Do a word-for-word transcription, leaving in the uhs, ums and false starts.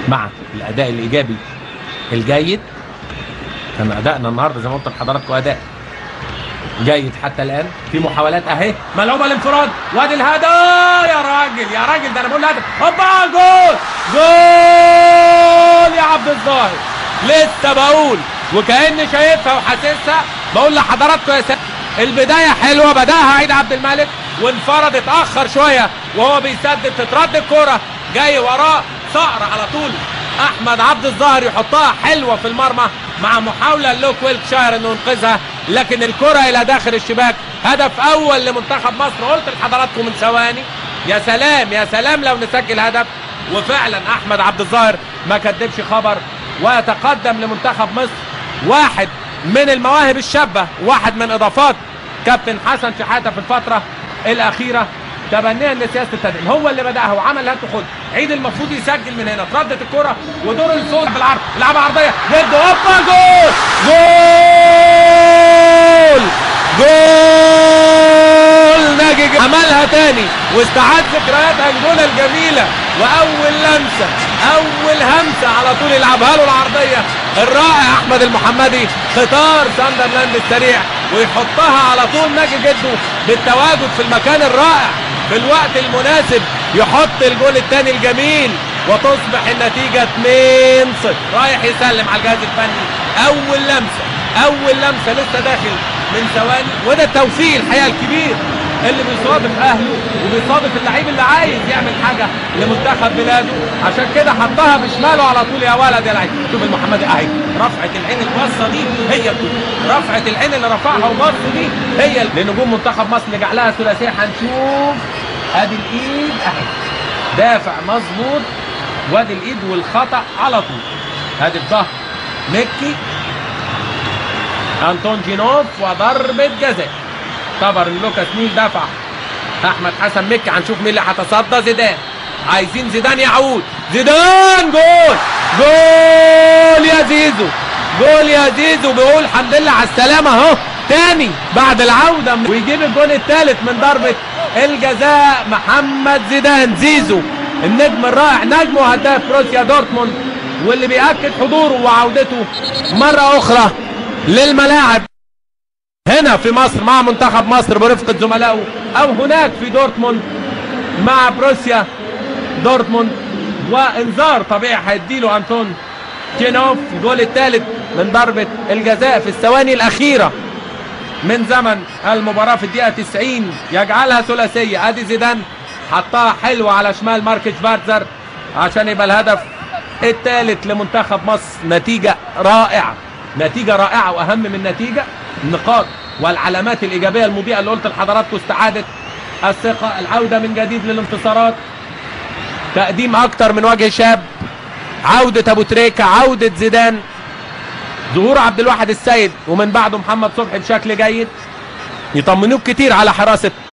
مع الاداء الايجابي الجيد. كان ادائنا النهارده زي ما قلت لحضراتكم اداء جيد حتى الان. في محاولات اهي ملعوبه الانفراد وادي الهدف. يا راجل يا راجل ده انا بقول هدف. هوبا جول جول يا عبد الظاهر. لسه بقول وكاني شايفها وحاسسها. بقول لحضراتكم يا سيدي البدايه حلوه بداها عيد عبد الملك وانفرد اتاخر شويه وهو بيسدد تترد الكوره جاي وراه صقر على طول احمد عبد الظاهر يحطها حلوه في المرمى مع محاوله لوك ويلكشاير انه ينقذها لكن الكره الى داخل الشباك. هدف اول لمنتخب مصر. قلت لحضراتكم من ثواني يا سلام يا سلام لو نسجل هدف. وفعلا احمد عبد الظاهر ما كدبش خبر ويتقدم لمنتخب مصر واحد من المواهب الشابه واحد من اضافات كابتن حسن شحاته في الفتره الاخيره تبنيا لسياسه التدعيم. هو اللي بداها وعمل هات وخد. عيد المفروض يسجل من هنا. اتردت الكره ودور الفوز بالعرض لعبها عرضيه جد هوبا جول جول جول ناجي عملها تاني واستعاد ذكريات انجولا الجميله واول لمسه اول همسه على طول يلعبها له العرضيه الرائع احمد المحمدي ختار ساندرلاند السريع ويحطها على طول ناجي جده بالتواجد في المكان الرائع في الوقت المناسب يحط الجول الثاني الجميل وتصبح النتيجه اتنين صفر. رايح يسلم على الجهاز الفني اول لمسه اول لمسه لسه داخل من ثواني وده التوفيق الحقيقه الكبير اللي بيصادف اهله وبيصادف اللعيب اللي عايز يعمل حاجه لمنتخب بلاده. عشان كده حطها بشماله على طول يا ولد يا لعيب. شوف المحمدي اهي رفعه العين البصه دي هي الكوره. رفعه العين اللي رفعها وبصه دي هي لنجوم منتخب مصر نجعلها ثلاثيه. هنشوف ادي الايد اهي دافع مظبوط وادي الايد والخطا على طول. ادي الظهر مكي انطون جينوف وضربه جزاء. طبعا لوكاس نيل دفع احمد حسن مكي. هنشوف مين اللي هتصدى. زيدان عايزين زيدان يعود. زيدان جول جول يا زيزو جول يا زيزو. بيقول الحمد لله على السلامه اهو تاني بعد العوده ويجيب الجول الثالث من ضربه الجزاء. محمد زيدان زيزو النجم الرائع نجم وهداف بروسيا دورتموند واللي بيأكد حضوره وعودته مره اخرى للملاعب هنا في مصر مع منتخب مصر برفقة زملائه او هناك في دورتموند مع بروسيا دورتموند. وانذار طبيعي هيديله انطون جينوف. الجول الثالث من ضربة الجزاء في الثواني الاخيرة من زمن المباراة في الدقيقة تسعين يجعلها ثلاثية. ادي زيدان حطها حلوة على شمال ماركش فارتزر عشان يبقى الهدف الثالث لمنتخب مصر. نتيجة رائعة نتيجة رائعة واهم من نتيجة النقاط والعلامات الايجابيه المضيئه اللي قلت لحضراتكم. استعاده الثقه العوده من جديد للانتصارات تقديم اكتر من وجه شاب عوده ابو تريكه عوده زيدان ظهور عبد الواحد السيد ومن بعده محمد صبحي بشكل جيد يطمنوك كتير على حراسه